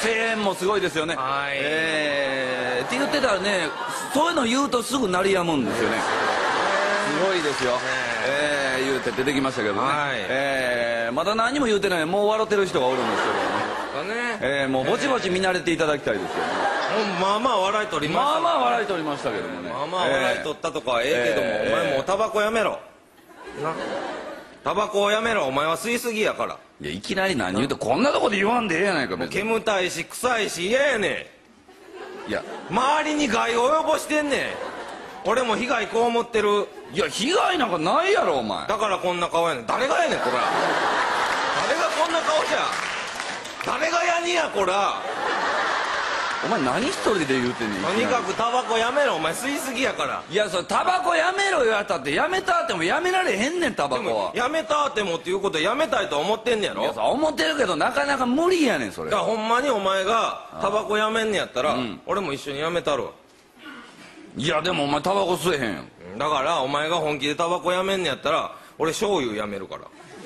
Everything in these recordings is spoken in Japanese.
声援もすごいですよね。って言ってたらね、そういうの言うとすぐ鳴りやむんですよね。すごいですよ。言うて出てきましたけどね。まだ何も言うてない、もう笑ってる人がおるんですけどね。もうぼちぼち見慣れていただきたいですよね。 まあまあ笑い取りました。 まあまあ笑い取りましたけどもね。 まあまあ笑い取ったとかはええけども、お前もうタバコやめろな。タバコをやめろ、お前は吸いすぎやから。 いや、いきなり何言うて、こんなとこで言わんでええやないか。別に煙たいし臭いし嫌やねん。 いや、 周りに害を及ぼしてんねん。俺も被害被ってる。 いや、被害なんかないやろお前。 だからこんな顔やねん。誰がやねんこら。誰がこんな顔じゃ。誰がやにやこら。 お前何一人で言うてんねん。 とにかくタバコやめろ、お前吸いすぎやから。 いや、それタバコやめろ言われたって、やめたってもやめられへんねん、タバコは。 やめたってもっていうことはやめたいと思ってんねやろ。 いや、思ってるけどなかなか無理やねん、それ。 だからほんまにお前がタバコやめんねやったら、俺も一緒にやめたるわ。 いや、でもお前タバコ吸えへんよ。 だからお前が本気でタバコやめんねやったら俺醤油やめるから。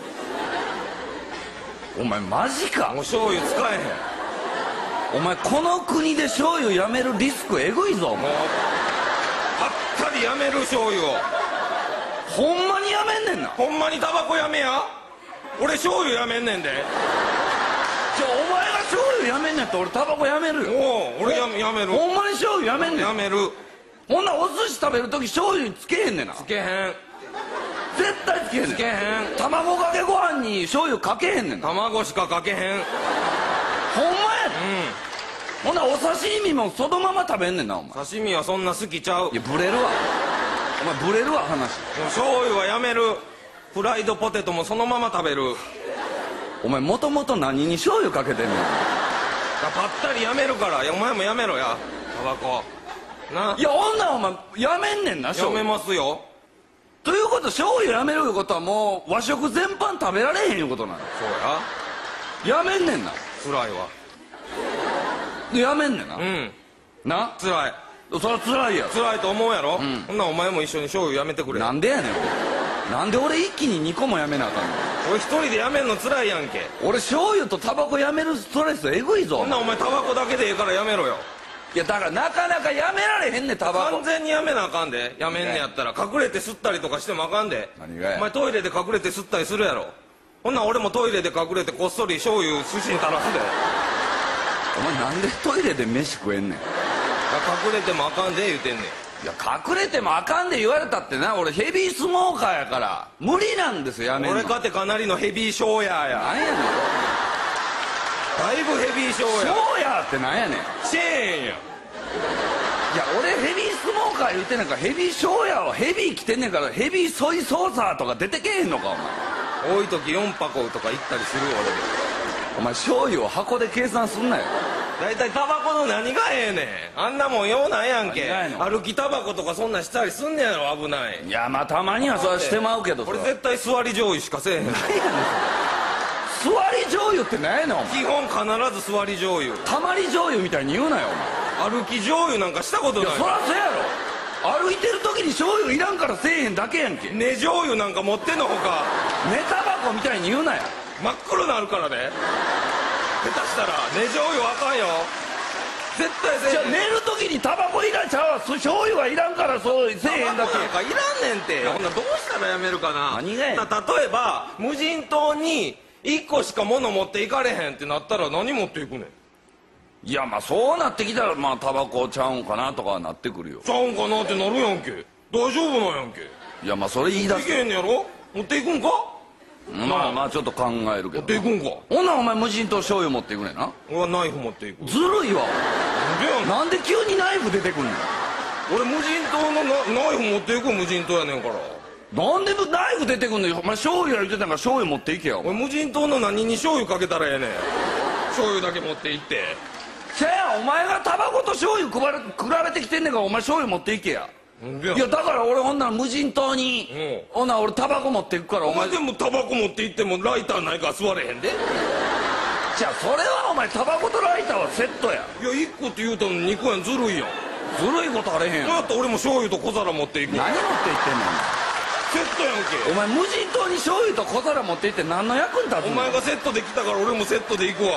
お前マジか。 もう醤油使えへん。 お前この国で醤油やめるリスクえぐいぞ。もうもうぱったりやめる醤油を。 ほんまにやめんねんな。 ほんまにタバコやめや。俺醤油やめんねんで。 お前が醤油やめんねんって俺タバコやめるよ。 おう、俺やめる。 ほんまに醤油やめんねん。 やめる。 ほんならお寿司食べる時醤油につけへんねんな。 つけへん。 絶対つけへんねん。 つけへん。 卵かけご飯に醤油かけへんねんな。 卵しかかけへん。 ほんまやで。ほんならお刺身もそのまま食べんねんなお前。 刺身はそんな好きちゃう。 いやブレるわ。お前ブレるわ話。 もう醤油はやめる。フライドポテトもそのまま食べる。 お前もともと何に醤油かけてんねん。 ぱったりやめるから。いやお前もやめろやタバコな。 いや女お前やめんねんな。 やめますよ。 ということ醤油やめるいうことはもう和食全般食べられへんいうことなの。 そうや。 やめんねんな。 辛いわ。 やめんねんな。 うんな。 辛い。 そりゃ辛いやろ。 辛いと思うやろ。ほんならお前も一緒に醤油やめてくれ。 なんでやねん俺。なんで俺一気に2個もやめなあかんの。 俺一人でやめんの辛いやんけ。 俺醤油とタバコやめるストレスえぐいぞ。 ほんならお前タバコだけでええからやめろよ。 いやだからなかなかやめられへんねんタバコ。 完全にやめなあかんで。やめんねやったら隠れて吸ったりとかしてもあかんで。 何がや。 お前トイレで隠れて吸ったりするやろ。ほんなら俺もトイレで隠れてこっそり醤油寿司に垂らすで。 お前なんでトイレで飯食えんねん。 隠れてもあかんで言うてんねん。 いや隠れてもあかんで言われたってな、俺ヘビースモーカーやから無理なんですよやめんの。 俺かてかなりのヘビーショーヤーや。 なんやねん。 だいぶヘビーショーヤー。 ショーヤーってなんやねん。いチェーンや。 や俺ヘビースモーカー言うてんねんから、ヘビーショーヤーはヘビー着てんねんから、ヘビーソイソーサーとか出てけへんのかお前。 多い時4箱とか行ったりする俺で。 お前醤油を箱で計算すんなよ。 大体タバコの何がええねん。あんなもんようないやんけ。 何がええの。 歩きタバコとかそんなんしたりすんねやろ。危ない。 いやまあたまにはそれはしてまうけどさ。 俺絶対座り醤油しかせえへん。 何やねん座り醤油って何やねんお前。 基本必ず座り醤油。 たまり醤油みたいに言うなよお前。 歩き醤油なんかしたことない。 いやそらそうやろ。歩いてる時に醤油いらんからせえへんだけやんけ。 根醤油なんか持ってんのほか。 寝タバコみたいに言うなや。 真っ黒なるからね。下手したら根醤油あかんよ。絶対せえへん。 じゃあ寝る時にタバコいらんちゃうわ。醤油はいらんからそうせえへんだけ。 タバコなんかいらんねんて。ほんならどうしたらやめるかな。 何がやねん。 例えば無人島に1個しか物持っていかれへんってなったら何持っていくねん。 いやまあそうなってきたらまあタバコちゃうんかなとかはなってくるよ。 ちゃうんかなってなるやんけ。大丈夫なんやんけ。 いやまあそれ言い出いす。 けへんねやろ。持っていくんか。 まあまあちょっと考えるけど。 持っていくんか。 ほんならお前無人島醤油持っていくねんな。 俺はナイフ持っていく。 ずるいわ。 なんでやねん。 なんで急にナイフ出てくんの。 俺無人島のナイフ持っていく無人島やねんから。 なんでナイフ出てくんのよ。お前醤油言ってたから醤油持っていけよ。 俺無人島の何に醤油かけたらええねん。醤油だけ持っていって。 せやお前がタバコと醤油比べてきてんねんからお前醤油持っていけや。 なんでや。 いやだから俺ほんなら無人島にほんなら俺タバコ持っていくからお前でもタバコ持って行ってもライターないから座れへんで。 じゃあそれはお前タバコとライターはセットや。 いや1個って言うたのに2個やん。ずるいやん。 ずるいことあれへんやん。 そうやったら俺も醤油と小皿持っていく。 何持っていってんのセットやんけ。 お前無人島に醤油と小皿持っていって何の役に立つの。 お前がセットで来たから俺もセットで行くわ。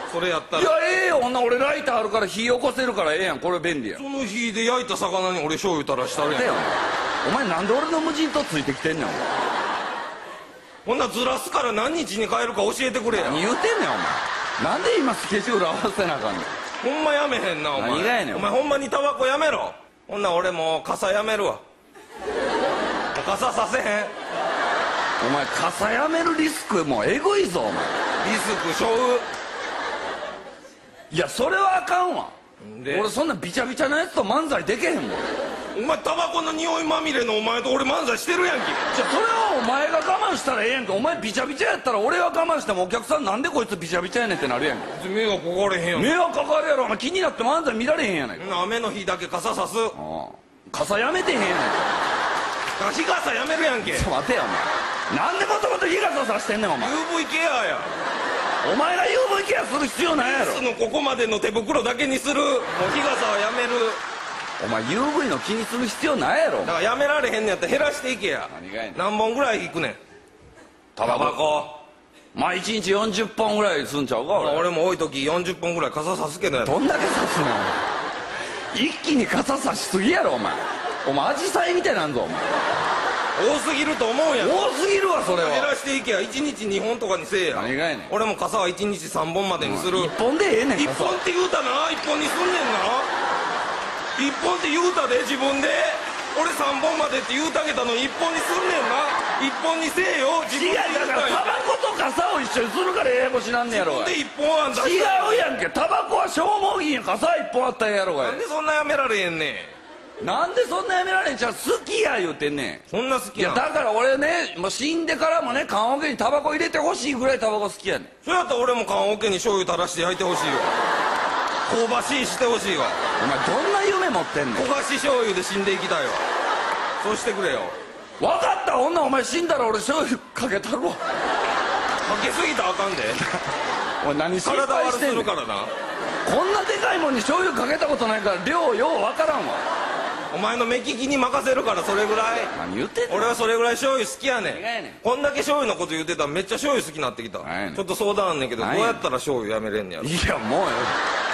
それやったら。 いやええよ、ほんな俺ライターあるから火起こせるからええやん。これ便利やん。 その火で焼いた魚に俺醤油垂らしたるやん。 お前なんで俺の無人島ついてきてんねん。お前ほんなずらすから何日に帰るか教えてくれや。 何言うてんねんお前。なんで今スケジュール合わせなあかんねん。 ほんまやめへんなお前。 何がやねんお前ほんまにタバコやめろ。ほんな俺もう傘やめるわ。もう傘させへん。 お前傘やめるリスクもうエゴいぞお前。 リスク背負う。 いやそれはあかんわ。 で俺そんなビチャビチャなやつと漫才でけへんもん。 お前タバコの匂いまみれのお前と俺漫才してるやんけ。 じゃあそれはお前が我慢したらええやんけ。お前ビチャビチャやったら俺は我慢してもお客さんなんでこいつビチャビチャやねんってなるやんけ。 迷惑かかれへんやん。 迷惑かかるやろお前。気になって漫才見られへんやないか。 雨の日だけ傘さす。 傘やめてへんやないか。 日傘やめるやんけ。 ちょっと待てよお前。なんでもともと日傘さしてんねんお前。 UV ケアや。 お前が UV ケアする必要ないやろ。 そのここまでの手袋だけにする。もう日傘はやめる。 お前 UV の気にする必要ないやろ。 だからやめられへんねやったら減らしていけや。 何がやねん。 何本ぐらい引くねんタバコ。 まあ1日40本ぐらいすんちゃうか。 俺も多い時40本ぐらい傘さすけどや。 どんだけ刺すのお前。一気に傘さしすぎやろお前。お前アジサイみたいなんぞお前。 多すぎると思うやん。 多すぎるわそれは。 減らしていけや。1日2本とかにせえや。 何がやねん。 俺も傘は1日3本までにする。 1本でええねん。 1本って言うたな。1本にすんねんな。1本って言うたで自分で。俺3本までって言うたげたのに1本にすんねんな。1本にせえよ自分で。 違うだからタバコと傘を一緒にするからややこしなんねやろが。 で1本あんだ。 違うやんけ。タバコは消耗品や。傘1本あったんやろが。 なんでそんなやめられへんねん。 なんでそんなやめられん。じゃあ好きや言うてんねん。 そんな好きいやだから俺ねもう死んでからもね棺桶にタバコ入れてほしいぐらいタバコ好きやねん。 そうやったら俺も棺桶に醤油垂らして焼いてほしいわ。香ばしいしてほしいわ。 お前どんな夢持ってんねん。 焦がし醤油で死んでいきたいわ。そうしてくれよ。 分かった。女お前死んだら俺醤油かけたるわ。 かけすぎたらあかんで。 お前何心体悪す配してんねん。 るからな。 こんなでかいもんに醤油かけたことないから量よう分からんわ。 お前の目利きに任せるからそれぐらい。 何言ってんの。 俺はそれぐらい醤油好きやね何がやねん。 ん。こんだけ醤油のこと言ってたらめっちゃ醤油好きになってきた。 何やねんちょっと相談あんねんけど、どうやったら醤油やめれんねやろ。 いやもうよ